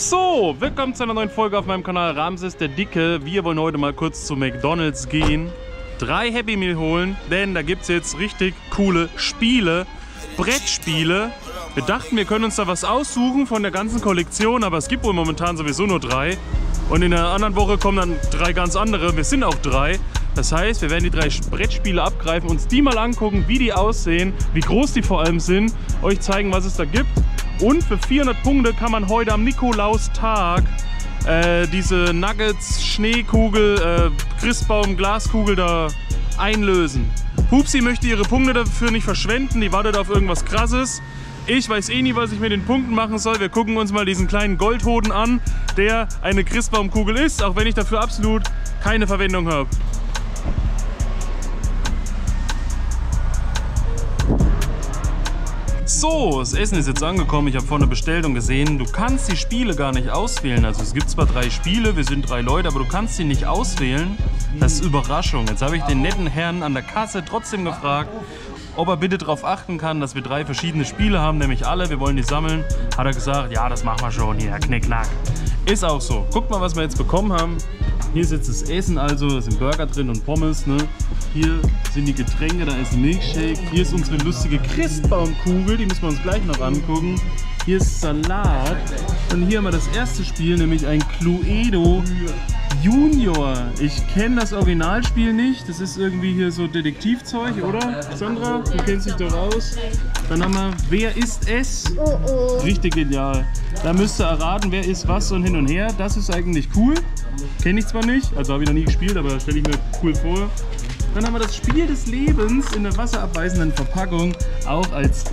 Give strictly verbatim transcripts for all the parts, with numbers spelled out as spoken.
So, willkommen zu einer neuen Folge auf meinem Kanal Ramses der Dicke. Wir wollen heute mal kurz zu McDonald's gehen, drei Happy Meal holen, denn da gibt es jetzt richtig coole Spiele, Brettspiele. Wir dachten, wir können uns da was aussuchen von der ganzen Kollektion, aber es gibt wohl momentan sowieso nur drei. Und in der anderen Woche kommen dann drei ganz andere. Wir sind auch drei. Das heißt, wir werden die drei Brettspiele abgreifen, uns die mal angucken, wie die aussehen, wie groß die vor allem sind, euch zeigen, was es da gibt. Und für vierhundert Punkte kann man heute am Nikolaustag äh, diese Nuggets, Schneekugel, äh, Christbaum, Glaskugel da einlösen. Pupsi möchte ihre Punkte dafür nicht verschwenden, die wartet auf irgendwas Krasses. Ich weiß eh nie, was ich mit den Punkten machen soll. Wir gucken uns mal diesen kleinen Goldhoden an, der eine Christbaumkugel ist, auch wenn ich dafür absolut keine Verwendung habe. So, das Essen ist jetzt angekommen. Ich habe vorne bestellt und gesehen, du kannst die Spiele gar nicht auswählen. Also es gibt zwar drei Spiele, wir sind drei Leute, aber du kannst sie nicht auswählen. Das ist Überraschung. Jetzt habe ich den netten Herrn an der Kasse trotzdem gefragt, ob er bitte darauf achten kann, dass wir drei verschiedene Spiele haben, nämlich alle, wir wollen die sammeln. Hat er gesagt, ja, das machen wir schon hier, knickknack. Ist auch so. Guckt mal, was wir jetzt bekommen haben. Hier ist jetzt das Essen, also da sind Burger drin und Pommes, ne? Hier sind die Getränke, da ist ein Milkshake. Hier ist unsere lustige Christbaumkugel, die müssen wir uns gleich noch angucken. Hier ist Salat. Und hier haben wir das erste Spiel, nämlich ein Cluedo Junior. Ich kenne das Originalspiel nicht. Das ist irgendwie hier so Detektivzeug, oder? Sandra, du kennst dich doch aus. Dann haben wir Wer ist es? Richtig genial. Da müsst ihr erraten, wer ist was und hin und her. Das ist eigentlich cool. Kenne ich zwar nicht, also habe ich noch nie gespielt, aber stelle ich mir cool vor. Dann haben wir das Spiel des Lebens in der wasserabweisenden Verpackung, auch als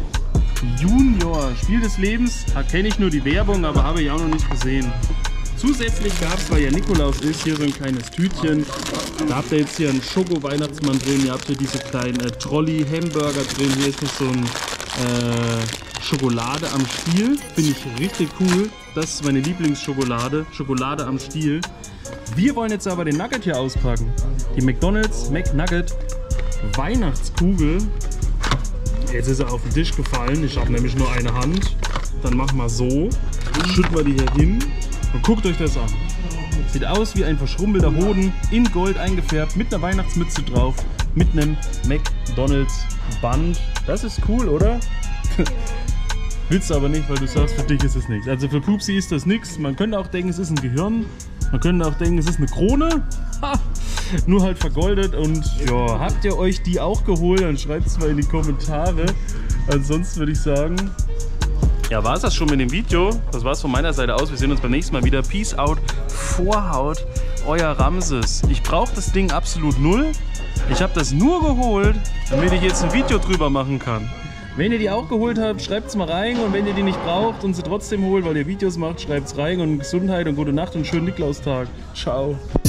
Junior. Spiel des Lebens, da kenne ich nur die Werbung, aber habe ich auch noch nicht gesehen. Zusätzlich gab es, weil ja Nikolaus ist, hier so ein kleines Tütchen. Da habt ihr jetzt hier einen Schoko-Weihnachtsmann drin, ihr habt hier diese kleinen äh, Trolley-Hamburger drin. Hier ist noch so ein äh, Schokolade am Stiel, finde ich richtig cool. Das ist meine Lieblingsschokolade, Schokolade am Stiel. Wir wollen jetzt aber den Nugget hier auspacken. Die McDonald's McNugget Weihnachtskugel. Jetzt ist er auf den Tisch gefallen. Ich habe nämlich nur eine Hand. Dann machen wir so. Schütten wir die hier hin. Und guckt euch das an. Sieht aus wie ein verschrumpelter Hoden, in Gold eingefärbt, mit einer Weihnachtsmütze drauf, mit einem McDonald's Band. Das ist cool, oder? Willst du aber nicht, weil du sagst, für dich ist es nichts. Also für Pupsi ist das nichts. Man könnte auch denken, es ist ein Gehirn. Man könnte auch denken, es ist eine Krone. Ha, nur halt vergoldet. Und ja, habt ihr euch die auch geholt? Dann schreibt es mal in die Kommentare. Ansonsten würde ich sagen, ja, war es das schon mit dem Video. Das war es von meiner Seite aus. Wir sehen uns beim nächsten Mal wieder. Peace out, Vorhaut, euer Ramses. Ich brauche das Ding absolut null. Ich habe das nur geholt, damit ich jetzt ein Video drüber machen kann. Wenn ihr die auch geholt habt, schreibt es mal rein. Und wenn ihr die nicht braucht und sie trotzdem holt, weil ihr Videos macht, schreibt es rein. Und Gesundheit und gute Nacht und schönen Nikolaustag. Ciao.